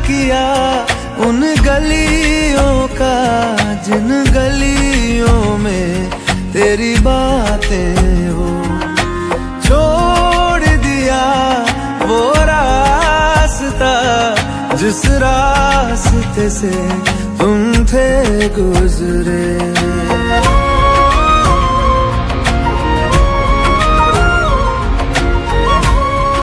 किया उन गलियों का जिन गलियों में तेरी बातें हो। छोड़ दिया वो रास्ता जिस रास्ते से तुम थे गुजरे।